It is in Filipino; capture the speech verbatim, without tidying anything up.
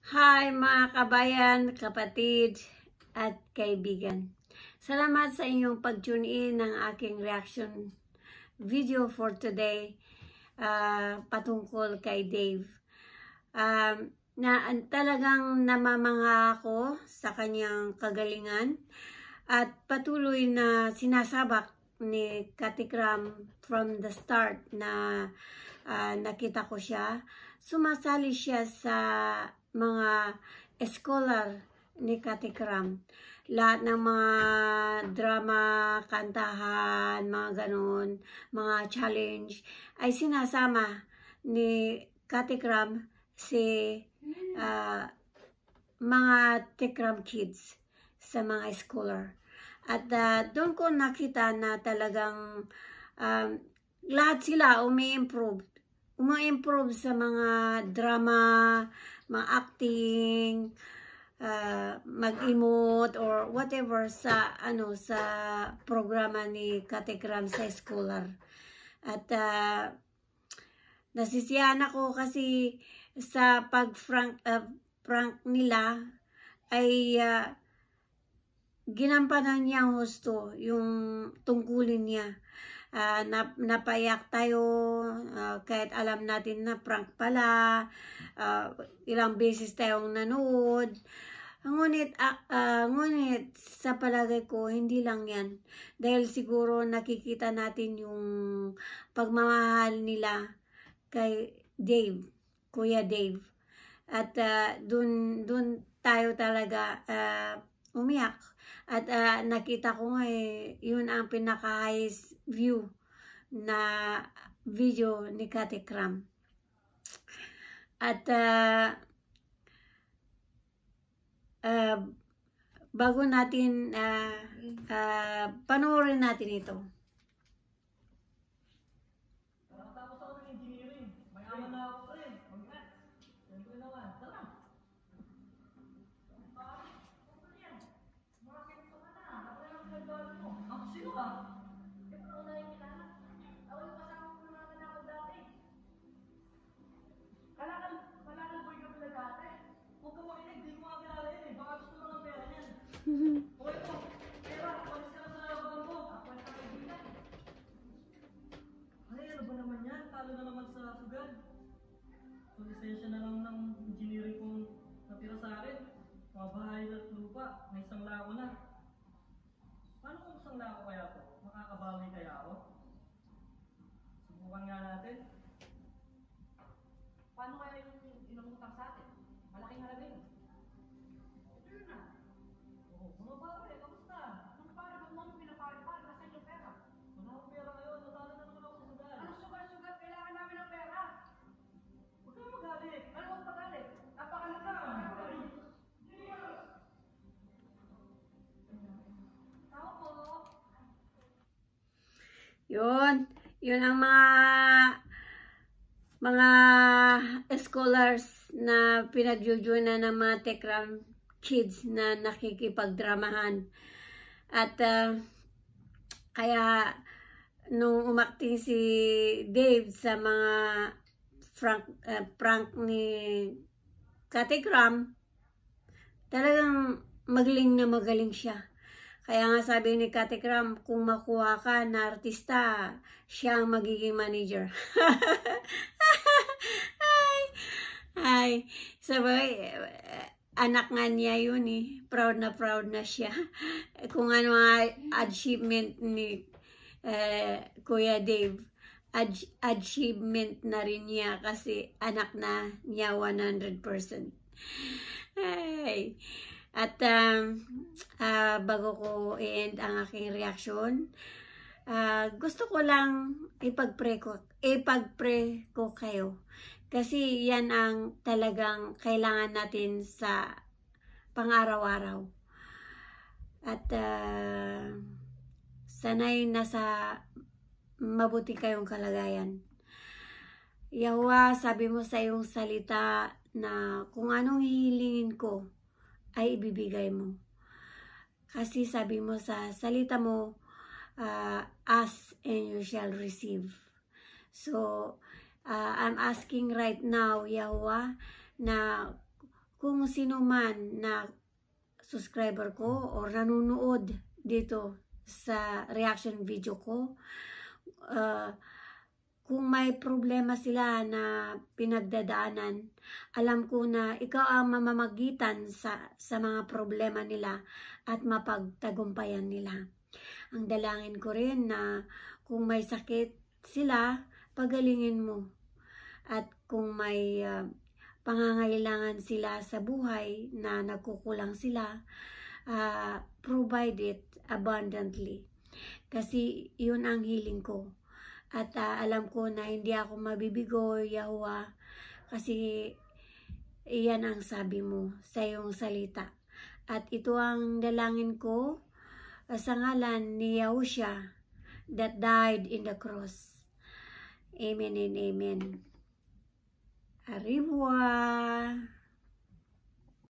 Hi mga kabayan, kapatid at kaibigan. Salamat sa inyong pag-tune in ng aking reaction video for today uh, patungkol kay Dave. Um, na talagang namamangha ako sa kanyang kagalingan at patuloy na sinasabak ni Katikram from the start na uh, nakita ko siya. Sumasali siya sa mga scholar ni Katikram. Lahat ng mga drama, kantahan, mga ganun, mga challenge, ay sinasama ni Katikram si uh, mga Tikram kids sa mga scholar. At uh, doon ko nakita na talagang um, lahat sila umi-improve. Umi-improve sa mga drama, mga acting, uh, mag-emote or whatever sa ano sa programa ni Katikram sa scholar. At uh, nasisiyahan ako kasi sa pag-prank uh, prank nila ay uh, ginampanan niya ang husto yung tungkulin niya. Uh, nap napayak tayo uh, kahit alam natin na prank pala, uh, ilang beses tayong nanood. Ngunit, uh, uh, ngunit sa palagay ko hindi lang yan, dahil siguro nakikita natin yung pagmamahal nila kay Dave, Kuya Dave, at uh, dun, dun tayo talaga uh, umiyak. At uh, nakita ko nga eh, yun ang pinaka-highest view na video ni Katikram. At uh, uh, bago natin uh, uh, panoorin natin ito. Tapos ako ng engineering. Mayaman na ako rin. Congrats. Siyempre naman. Tara. Sino ka? Eh, paano na yung kilala? Ako yung kasama ko ng mga anak ko dati. Kalakal, kalakal boy ka pala dati? Huwag ka makinig, di ko mga kilala yun eh. Baka gusto mo ng pera niyan. Okay po, pera, palis ka na sa labagan mo. Ako yung kaibigan. Ay, ano ba naman yan? Talo na naman sa sugal. So, lisensya na lang ng engineering kong natira sa akin. Mga bahay at lupa, may isang lako na. Paano kung isang lako kaya to? Makakabawi kaya ako? Subukan nga natin. Paano kaya yung inumutang sa atin? Malaking halaga yun. Ito yun na. Oo, mga pare, kamusta? Nung para kung mo yung pinapare-pare, nasan yung pera? Wala akong pera ngayon, natalo na naman ako sa sugal. Anong sugal-sugal? Kailangan namin ng pera. Huwag ka magalit. Ano ang pagalit? Napakalata. Tao po. Yun, yun ang mga mga scholars na pinagjujunan ng mga Tikram kids na nakikipagdramahan. At uh, kaya nung umakting si Dave sa mga prank, uh, prank ni Katikram, talagang magaling na magaling siya. Kaya nga sabi ni Katikram, kung makuha ka na artista, siya ang magiging manager. ay, ay, sabay, anak nga niya yun eh. Proud na proud na siya. Kung ano ang achievement ni eh, Kuya Dave, achievement na rin niya kasi anak na niya one hundred percent. Ay. At um, uh, bago ko i-end ang aking reaction, uh, gusto ko lang ipag-pray ko, ipag-pray ko kayo. Kasi yan ang talagang kailangan natin sa pang-araw-araw. At uh, sanay nasa mabuti kayong kalagayan. Yahweh, sabi mo sa iyong salita na kung anong hihilingin ko, ay ibibigay mo. Kasi sabi mo sa salita mo, uh, ask and you shall receive. So, uh, I'm asking right now, Yahweh, na kung sino man na subscriber ko or nanonood dito sa reaction video ko, uh, kung may problema sila na pinagdadaanan, alam ko na ikaw ang mamamagitan sa, sa mga problema nila at mapagtagumpayan nila. Ang dalangin ko rin na kung may sakit sila, pagalingin mo. At kung may uh, pangangailangan sila sa buhay na nagkukulang sila, uh, provide it abundantly. Kasi yun ang healing ko. At uh, alam ko na hindi ako mabibigo, Yahuwah, kasi iyan ang sabi mo sa iyong salita. At ito ang dalangin ko uh, sa ngalan ni Yahushua that died in the cross. Amen and amen. Arriba!